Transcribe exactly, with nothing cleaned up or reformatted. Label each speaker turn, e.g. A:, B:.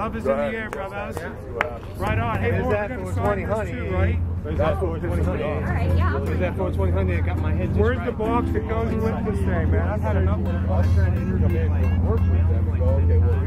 A: Love is in the air, brothers. Right on. Hey,
B: Is that four twenty honey?
A: Too, right?
B: Is that four twenty honey?
C: All right, yeah.
B: Is that four twenty honey? I got my head just
A: Where's
B: right.
A: the box that goes with this thing, man? I've had enough of it.